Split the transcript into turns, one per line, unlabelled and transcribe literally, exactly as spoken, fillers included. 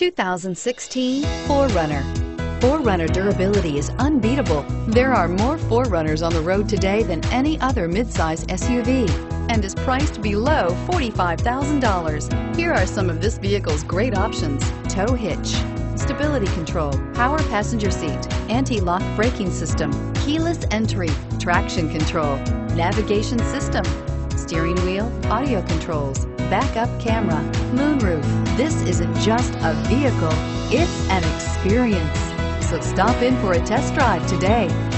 two thousand sixteen four runner. four runner durability is unbeatable. There are more four runners on the road today than any other midsize S U V and is priced below forty-five thousand dollars. Here are some of this vehicle's great options: tow hitch, stability control, power passenger seat, anti-lock braking system, keyless entry, traction control, navigation system, steering wheel audio controls, backup camera, moonroof. This isn't just a vehicle, it's an experience. So stop in for a test drive today.